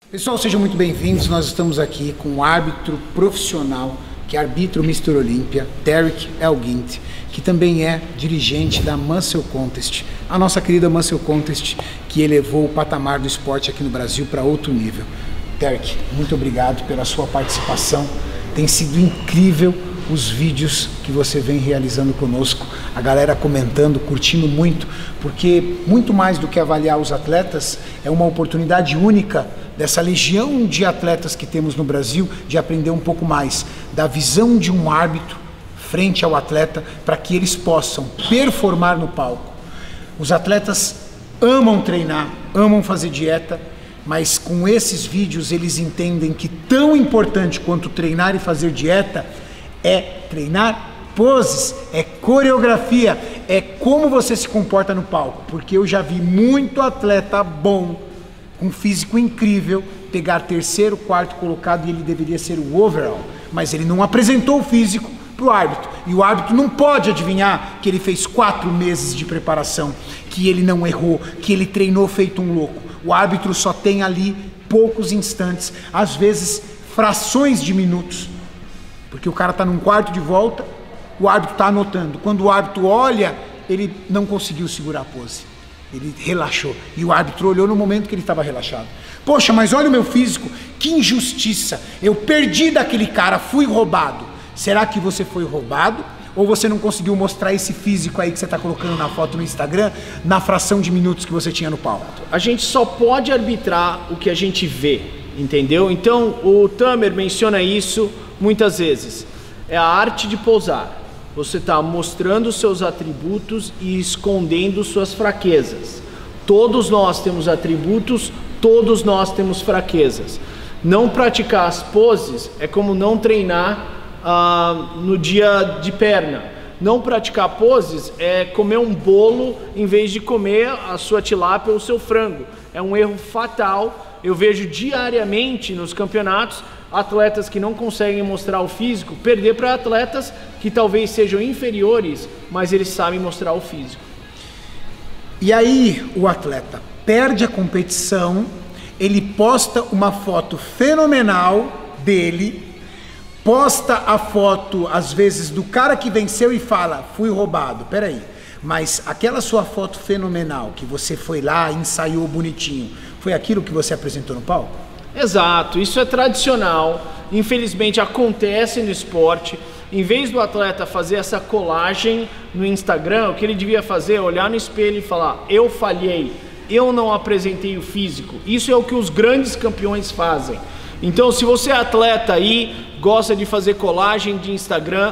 Pessoal, sejam muito bem-vindos. Nós estamos aqui com um árbitro profissional que arbitra o Mr. Olympia, Derek Elguint, que também é dirigente da Muscle Contest, a nossa querida Muscle Contest, que elevou o patamar do esporte aqui no Brasil para outro nível. Derek, muito obrigado pela sua participação. Tem sido incrível os vídeos que você vem realizando conosco, a galera comentando, curtindo muito, porque muito mais do que avaliar os atletas, é uma oportunidade única dessa legião de atletas que temos no Brasil, de aprender um pouco mais da visão de um árbitro frente ao atleta, para que eles possam performar no palco. Os atletas amam treinar, amam fazer dieta, mas com esses vídeos eles entendem que tão importante quanto treinar e fazer dieta é treinar poses, é coreografia, é como você se comporta no palco, porque eu já vi muito atleta bom, com físico incrível, pegar terceiro, quarto colocado e ele deveria ser o overall, mas ele não apresentou o físico para o árbitro, e o árbitro não pode adivinhar que ele fez 4 meses de preparação, que ele não errou, que ele treinou feito um louco. O árbitro só tem ali poucos instantes, às vezes frações de minutos, porque o cara está num quarto de volta, o árbitro está anotando. Quando o árbitro olha, ele não conseguiu segurar a pose, ele relaxou, e o árbitro olhou no momento que ele estava relaxado. Poxa, mas olha o meu físico, que injustiça, eu perdi daquele cara, fui roubado. Será que você foi roubado? Ou você não conseguiu mostrar esse físico aí que você está colocando na foto no Instagram, na fração de minutos que você tinha no palco? A gente só pode arbitrar o que a gente vê, entendeu? Então o Tamer menciona isso muitas vezes. É a arte de pousar. Você está mostrando os seus atributos e escondendo suas fraquezas. Todos nós temos atributos, todos nós temos fraquezas. Não praticar as poses é como não treinar no dia de perna. Não praticar poses é comer um bolo em vez de comer a sua tilápia ou o seu frango. É um erro fatal. Eu vejo diariamente nos campeonatos atletas que não conseguem mostrar o físico perder para atletas que talvez sejam inferiores, mas eles sabem mostrar o físico. E aí o atleta perde a competição, ele posta uma foto fenomenal dele, posta a foto às vezes do cara que venceu e fala, fui roubado. Peraí, mas aquela sua foto fenomenal que você foi lá, ensaiou bonitinho, foi aquilo que você apresentou no palco? Exato, isso é tradicional, infelizmente acontece no esporte. Em vez do atleta fazer essa colagem no Instagram, o que ele devia fazer é olhar no espelho e falar, eu falhei, eu não apresentei o físico. Isso é o que os grandes campeões fazem. Então se você é atleta aí, gosta de fazer colagem de Instagram,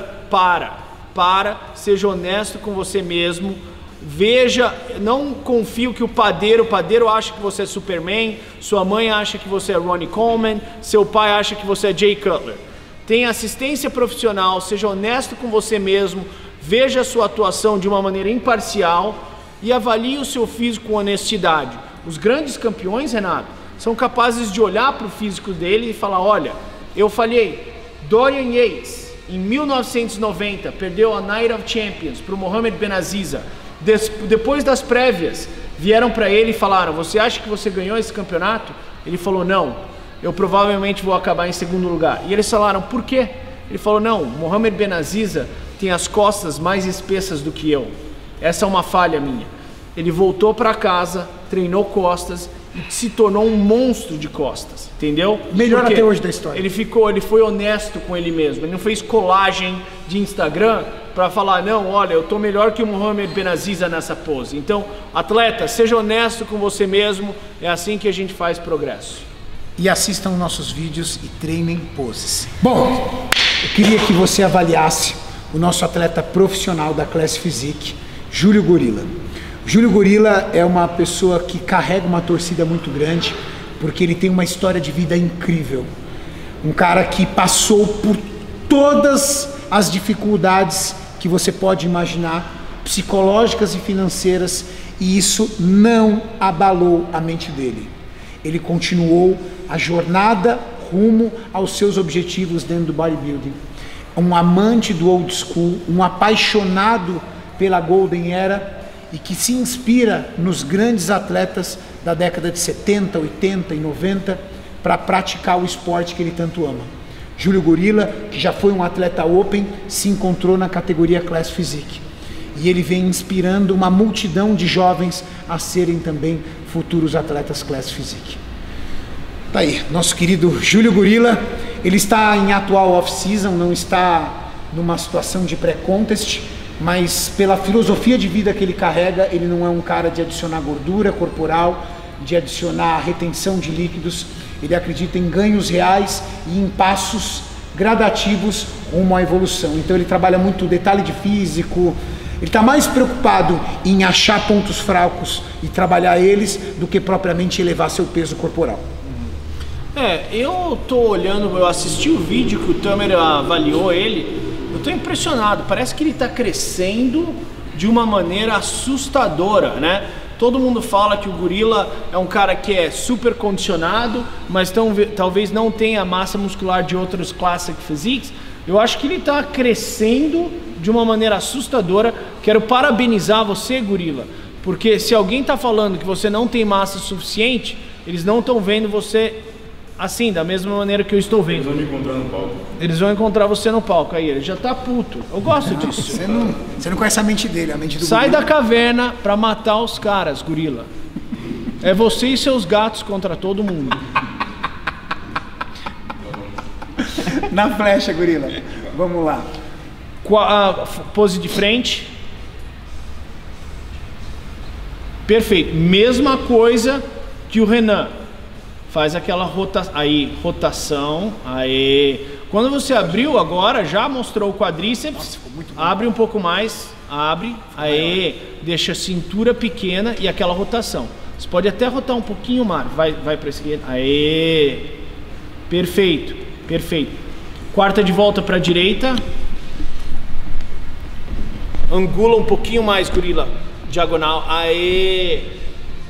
seja honesto com você mesmo. Veja, não confie que o padeiro acha que você é Superman, sua mãe acha que você é Ronnie Coleman, seu pai acha que você é Jay Cutler. Tenha assistência profissional, seja honesto com você mesmo, veja a sua atuação de uma maneira imparcial e avalie o seu físico com honestidade. Os grandes campeões, Renato, são capazes de olhar para o físico dele e falar, olha, eu falhei. Dorian Yates, em 1990, perdeu a Night of Champions para o Mohamed Benaziza. Depois das prévias, vieram para ele e falaram, você acha que você ganhou esse campeonato? Ele falou, não, eu provavelmente vou acabar em segundo lugar. E eles falaram, por quê? Ele falou, não, Mohamed Benaziza tem as costas mais espessas do que eu. Essa é uma falha minha. Ele voltou para casa, treinou costas e se tornou um monstro de costas, entendeu? Melhor até hoje da história. Ele foi honesto com ele mesmo, ele não fez colagem de Instagram para falar, não, olha, eu tô melhor que o Mohamed Benaziza nessa pose. Então, atleta, seja honesto com você mesmo, é assim que a gente faz progresso. E assistam nossos vídeos e treinem poses. Bom, eu queria que você avaliasse o nosso atleta profissional da Class Physique, Júlio Gorila. Júlio Gorila é uma pessoa que carrega uma torcida muito grande, porque ele tem uma história de vida incrível. Um cara que passou por todas as dificuldades que você pode imaginar, psicológicas e financeiras, e isso não abalou a mente dele. Ele continuou a jornada rumo aos seus objetivos dentro do bodybuilding. Um amante do old school, um apaixonado pela Golden Era, e que se inspira nos grandes atletas da década de 70, 80 e 90 para praticar o esporte que ele tanto ama. Júlio Gorila, que já foi um atleta open, se encontrou na categoria Class Physique. E ele vem inspirando uma multidão de jovens a serem também futuros atletas Class Physique. Tá aí, nosso querido Júlio Gorila, ele está em atual off-season, não está numa situação de pré-contest, mas pela filosofia de vida que ele carrega, ele não é um cara de adicionar gordura corporal, de adicionar retenção de líquidos. Ele acredita em ganhos reais e em passos gradativos rumo à evolução. Então ele trabalha muito o detalhe de físico, ele está mais preocupado em achar pontos fracos e trabalhar eles do que propriamente elevar seu peso corporal. Eu tô olhando, eu assisti o vídeo que o Tamer avaliou ele, eu tô impressionado, parece que ele está crescendo de uma maneira assustadora, né? Todo mundo fala que o Gorila é um cara que é super condicionado, mas talvez não tenha massa muscular de outros Classic Physiques. Eu acho que ele está crescendo de uma maneira assustadora. Quero parabenizar você, Gorila, porque se alguém está falando que você não tem massa suficiente, eles não estão vendo você assim, da mesma maneira que eu estou vendo. Eles vão me encontrar no palco. Eles vão encontrar você no palco. Aí ele já tá puto. Eu gosto disso. Você não conhece a mente dele, a mente do Sai Gorila. da caverna pra matar os caras, Gorila. É você e seus gatos contra todo mundo. Na flecha, Gorila. Vamos lá. Pose de frente. Perfeito. Mesma coisa que o Renan. Faz aquela rotação, aí. Quando você abriu agora, já mostrou o quadríceps, abre um pouco mais, abre, aí, deixa a cintura pequena e aquela rotação. Você pode até rotar um pouquinho mais, vai para a esquerda, aí, perfeito, perfeito. Quarta de volta para a direita, angula um pouquinho mais, Gorila, diagonal, aí.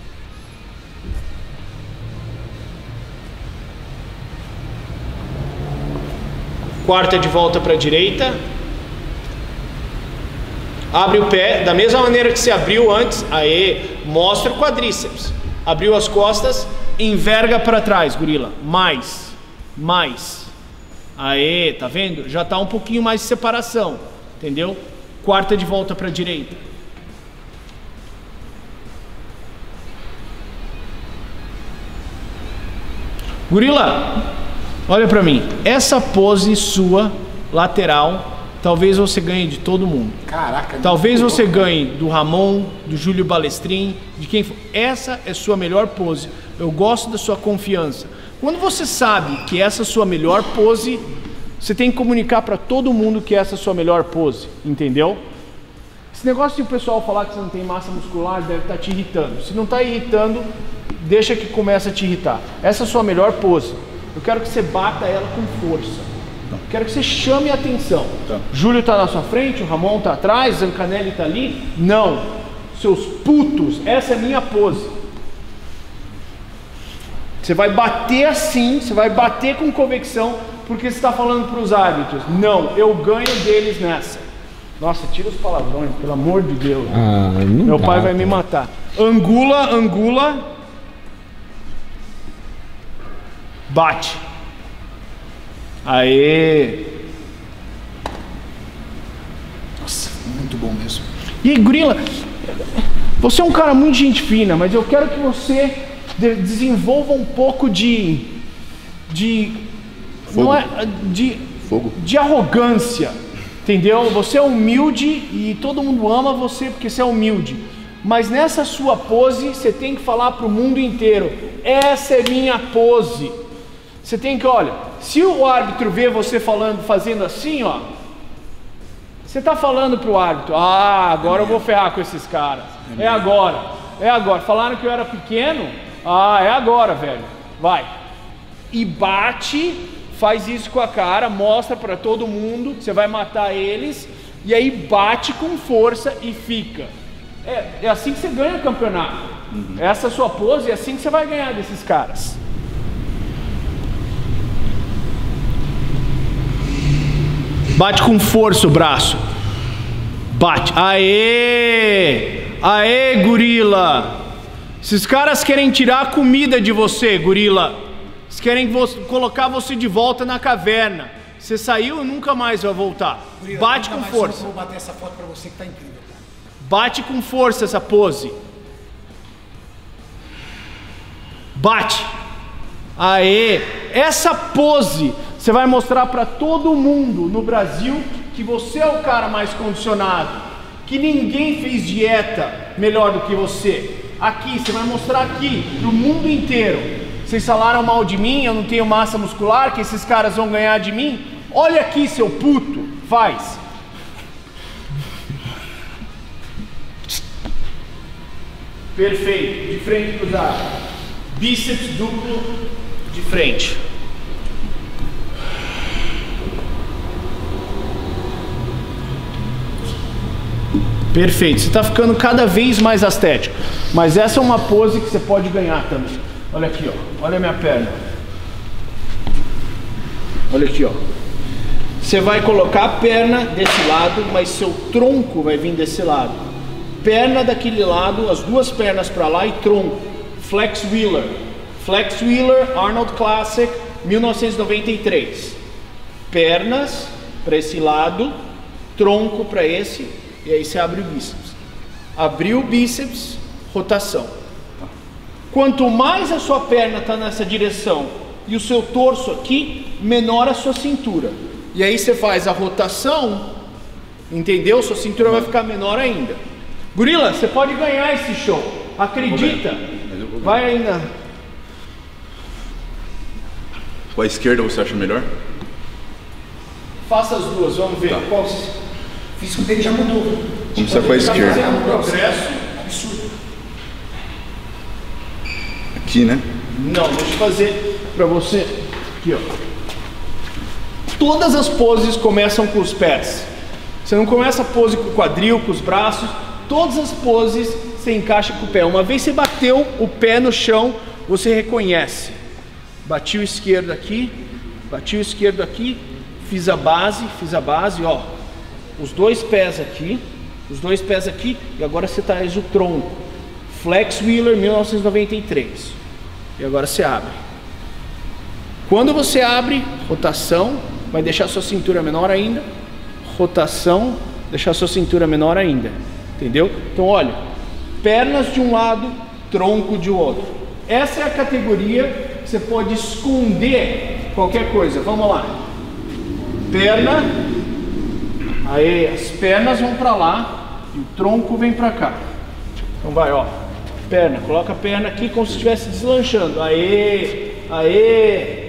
Quarta de volta para a direita. Abre o pé da mesma maneira que você abriu antes. Aí, mostra o quadríceps. Abriu as costas, enverga para trás, Gorila. Mais. Aí, tá vendo? Já tá um pouquinho mais de separação, entendeu? Quarta de volta para a direita. Gorila, olha pra mim, essa pose sua, lateral, talvez você ganhe de todo mundo. Caraca. Talvez você ganhe do Ramon, do Júlio Balestrin, de quem for. Essa é sua melhor pose. Eu gosto da sua confiança. Quando você sabe que essa é a sua melhor pose, você tem que comunicar pra todo mundo que essa é a sua melhor pose, entendeu? Esse negócio de o pessoal falar que você não tem massa muscular deve estar te irritando. Se não está irritando, deixa que comece a te irritar. Essa é a sua melhor pose. Eu quero que você bata ela com força. Quero que você chame a atenção. Júlio está na sua frente, o Ramon está atrás, Zancanelli está ali. Não, seus putos, essa é minha pose. Você vai bater assim, você vai bater com convicção, porque você está falando para os árbitros. Não, eu ganho deles nessa. Nossa, tira os palavrões, pelo amor de Deus. Meu pai vai me matar. Angula. Bate. Aê. Nossa, muito bom mesmo. E aí, Gorila, você é um cara muito gente fina, mas eu quero que você desenvolva um pouco de Fogo. Não é de arrogância, entendeu? Você é humilde e todo mundo ama você porque você é humilde. Mas nessa sua pose, você tem que falar para o mundo inteiro: essa é minha pose. Você tem que, olha, se o árbitro vê você fazendo assim, ó, você está falando para o árbitro: agora eu vou ferrar com esses caras. É agora. Falaram que eu era pequeno. É agora, velho. Vai. E bate, faz isso com a cara, mostra para todo mundo que você vai matar eles. E aí bate com força e fica. É assim que você ganha o campeonato. Essa é a sua pose, é assim que você vai ganhar desses caras. Bate com força o braço. Bate. Aê! Aê, Gorila! Esses caras querem tirar a comida de você, Gorila. Eles querem colocar você de volta na caverna. Você saiu e nunca mais vai voltar. Gorila, bate com força. Eu vou bater essa foto pra você que tá incrível, cara. Bate com força essa pose. Bate. Aê! Essa pose você vai mostrar para todo mundo no Brasil que você é o cara mais condicionado, que ninguém fez dieta melhor do que você. Aqui, você vai mostrar aqui pro mundo inteiro. Vocês falaram mal de mim, eu não tenho massa muscular, que esses caras vão ganhar de mim. Olha aqui, seu puto, faz. Perfeito, de frente cruzado. Bíceps duplo de frente. Perfeito, você está ficando cada vez mais estético. Mas essa é uma pose que você pode ganhar também. Olha aqui, ó. Olha a minha perna. Olha aqui, ó. Você vai colocar a perna desse lado, mas seu tronco vai vir desse lado. Perna daquele lado, as duas pernas para lá e tronco. Flex Wheeler. Flex Wheeler, Arnold Classic, 1993. Pernas para esse lado, tronco para esse, e aí você abre o bíceps. Abriu o bíceps, rotação. Quanto mais a sua perna está nessa direção e o seu torso aqui, menor a sua cintura. E aí você faz a rotação, entendeu? Sua cintura vai ficar menor ainda. Gorila, você pode ganhar esse show. Acredita? Vai ainda. Com a esquerda você acha melhor? Faça as duas, vamos ver. Tá. Qual... O físico dele já mudou. Vamos começar com a esquerda. Tá fazendo um progresso Absurdo. Aqui, né? Não, deixa eu fazer pra você. Aqui, ó. Todas as poses começam com os pés. Você não começa a pose com o quadril, com os braços. Todas as poses você encaixa com o pé. Uma vez você bateu o pé no chão, você reconhece. Bati o esquerdo aqui, bati o esquerdo aqui, fiz a base, ó. Os dois pés aqui, e agora você traz o tronco. Flex Wheeler 1993. E agora você abre. Quando você abre, rotação, vai deixar sua cintura menor ainda. Rotação, deixar sua cintura menor ainda. Entendeu? Então olha, pernas de um lado, tronco de outro. Essa é a categoria que você pode esconder qualquer coisa. Vamos lá. Perna. Aí as pernas vão para lá e o tronco vem para cá. Então vai, ó. Perna, coloca a perna aqui como se estivesse deslanchando. Aê, aê.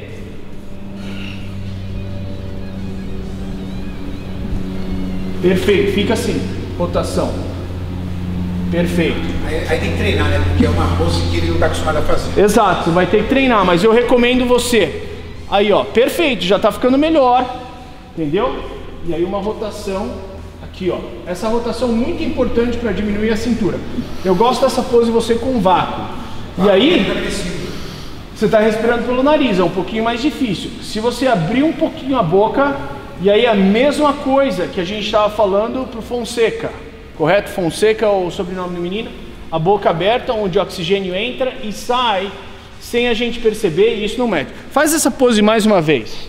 Perfeito, fica assim. Rotação. Perfeito. Aí tem que treinar, né? Porque é uma pose que ele não está acostumado a fazer. Exato, vai ter que treinar, mas eu recomendo você. Aí, ó, perfeito, já tá ficando melhor. Entendeu? E aí uma rotação aqui, ó. Essa rotação é muito importante para diminuir a cintura. Eu gosto dessa pose você com vácuo. E aí, você está respirando pelo nariz, é um pouquinho mais difícil. Se você abrir um pouquinho a boca, e aí a mesma coisa que a gente estava falando pro Fonseca, correto? Fonseca é o sobrenome do menino. A boca aberta, onde o oxigênio entra e sai sem a gente perceber, e isso não mede. Faz essa pose mais uma vez.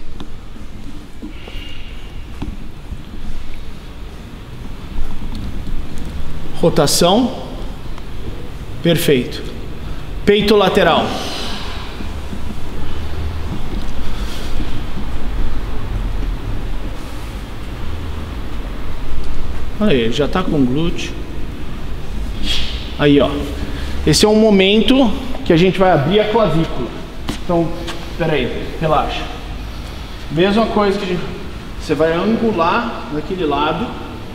Rotação. Perfeito. Peito lateral. Aí, já tá com glúteo. Aí, ó. Esse é um momento que a gente vai abrir a clavícula. Então, peraí, relaxa. Mesma coisa que a gente... Você vai angular naquele lado.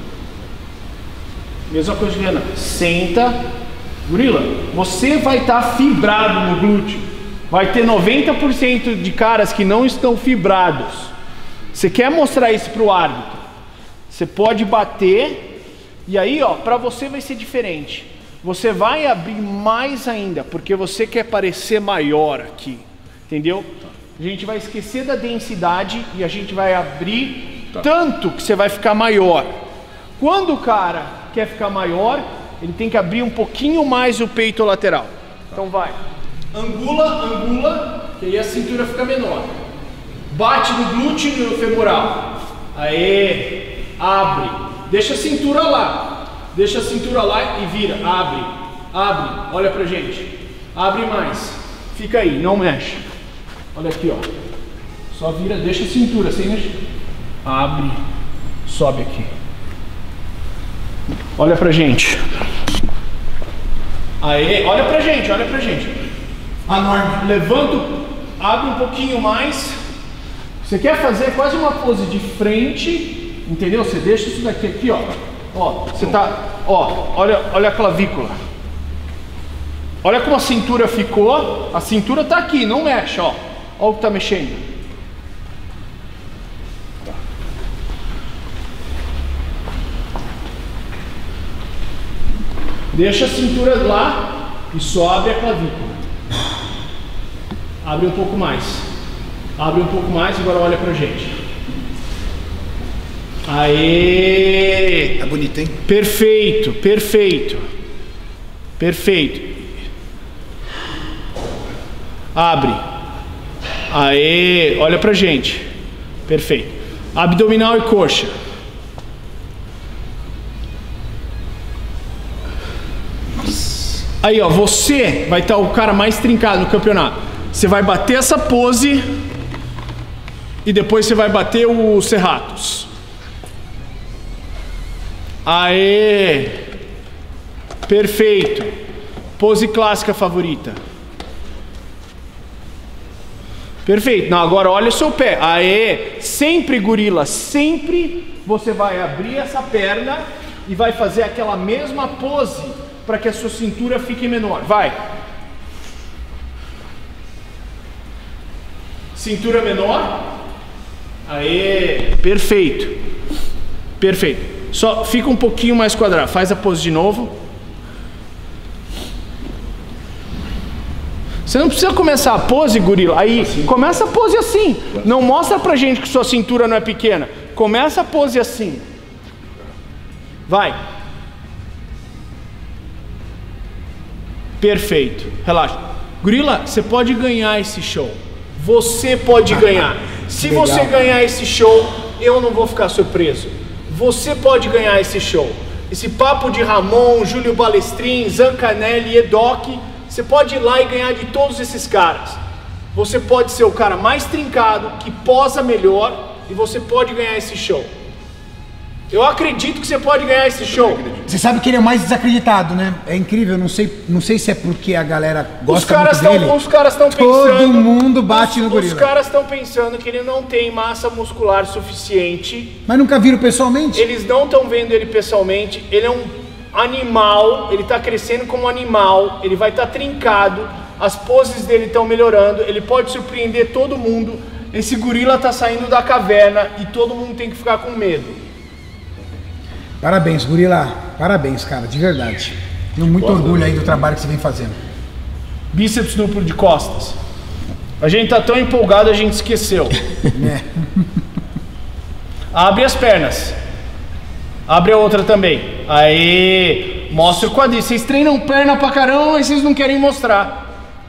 Mesma coisa que Renan. Senta. Gorila, você vai estar fibrado no glúteo. Vai ter 90% de caras que não estão fibrados. Você quer mostrar isso para o árbitro? Você pode bater. E aí, ó, para você vai ser diferente. Você vai abrir mais ainda, porque você quer parecer maior aqui. Entendeu? A gente vai esquecer da densidade e a gente vai abrir tanto que você vai ficar maior. Quando o cara quer ficar maior, ele tem que abrir um pouquinho mais o peito lateral. Então vai. Angula, angula. que aí a cintura fica menor. Bate no glúteo e no femoral. Aê, abre. Deixa a cintura lá. Deixa a cintura lá e vira. Abre, abre. Olha pra gente. Abre mais. Fica aí, não mexe. Olha aqui, ó. Só vira, deixa a cintura sem mexer. Abre, sobe aqui. Olha pra gente. Aê, olha pra gente, olha pra gente. Levanta, abre um pouquinho mais. Você quer fazer quase uma pose de frente, entendeu? Você deixa isso daqui aqui, ó. Ó, você tá, ó, olha a clavícula. Olha como a cintura ficou. A cintura tá aqui, não mexe, ó. Olha o que tá mexendo. Deixa a cintura lá e sobe a clavícula. Abre um pouco mais. Abre um pouco mais, agora olha pra gente. Aê! Tá bonito, hein? Perfeito, perfeito. Perfeito. Abre. Aê! Olha pra gente. Perfeito. Abdominal e coxa. Aí, ó, você vai estar o cara mais trincado no campeonato. Você vai bater essa pose e depois você vai bater o Serratos. Aê! Perfeito. Pose clássica favorita. Perfeito. Não, agora olha o seu pé. Aê! Sempre, gorila, sempre você vai abrir essa perna e vai fazer aquela mesma pose para que a sua cintura fique menor. Vai. Cintura menor. Aê, perfeito. Perfeito. Só fica um pouquinho mais quadrado. Faz a pose de novo. Você não precisa começar a pose, gorila. Aí, assim. Começa a pose assim. Não mostra pra gente que sua cintura não é pequena. Começa a pose assim. Vai. Perfeito. Relaxa. Gorila, você pode ganhar esse show. Você pode ganhar. Se legal. Você ganhar esse show, eu não vou ficar surpreso. Você pode ganhar esse show. Esse papo de Ramon, Júlio Balestrin, Zancanelli, Edoc, você pode ir lá e ganhar de todos esses caras. Você pode ser o cara mais trincado, que posa melhor, e você pode ganhar esse show. Eu acredito que você pode ganhar esse show. Você sabe que ele é o mais desacreditado, né? É incrível, não sei se é porque a galera gosta muito dele. Os caras estão pensando... Todo mundo bate no gorila. Os caras estão pensando que ele não tem massa muscular suficiente. Mas nunca viram pessoalmente? Eles não estão vendo ele pessoalmente. Ele é um animal, ele está crescendo como animal, ele vai estar trincado, as poses dele estão melhorando, ele pode surpreender todo mundo. Esse gorila está saindo da caverna e todo mundo tem que ficar com medo. Parabéns, gorila. Parabéns, cara, de verdade. Tenho muito orgulho aí do trabalho que você vem fazendo. Bíceps duplo de costas. A gente tá tão empolgado, a gente esqueceu. É. Abre as pernas. Abre a outra também. Aí, mostra o quadril. Vocês treinam perna pra caramba, mas vocês não querem mostrar.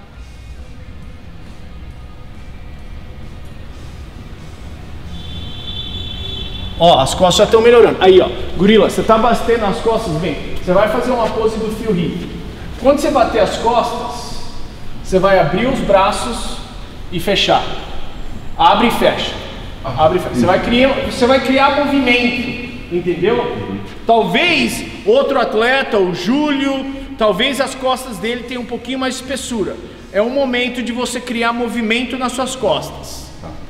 Ó, as costas já estão melhorando. Aí, ó, gorila, você tá batendo as costas, vem. Você vai fazer uma pose do Phil Heath. Quando você bater as costas, você vai abrir os braços e fechar. Abre e fecha. Abre e fecha. Você vai criar movimento, entendeu? Talvez outro atleta, o Júlio, talvez as costas dele tenham um pouquinho mais de espessura. É um momento de você criar movimento nas suas costas.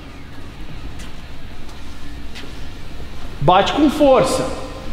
Bate com força.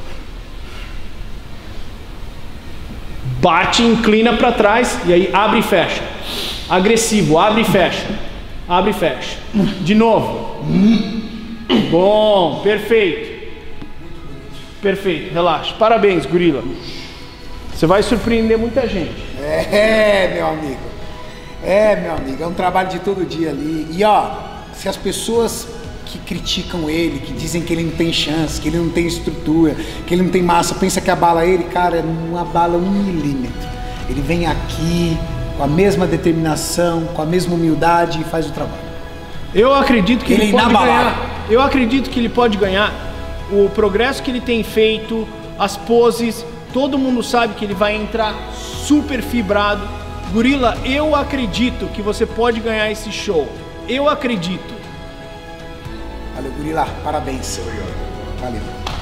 Bate, inclina para trás e aí abre e fecha. Agressivo, abre e fecha. Abre e fecha. De novo. Bom, perfeito. Perfeito, relaxa. Parabéns, gorila. Você vai surpreender muita gente. Meu amigo. Meu amigo. É um trabalho de todo dia ali. E ó, se as pessoas que criticam ele, que dizem que ele não tem chance, que ele não tem estrutura, que ele não tem massa, pensa que abala ele, cara, não abala 1 milímetro. Ele vem aqui com a mesma determinação, com a mesma humildade e faz o trabalho. Eu acredito que ele pode inabalável. ganhar. Eu acredito que ele pode ganhar. O progresso que ele tem feito, as poses, todo mundo sabe que ele vai entrar super fibrado. Gorila, eu acredito que você pode ganhar esse show. Eu acredito. Valeu, Gorila. Parabéns. Valeu.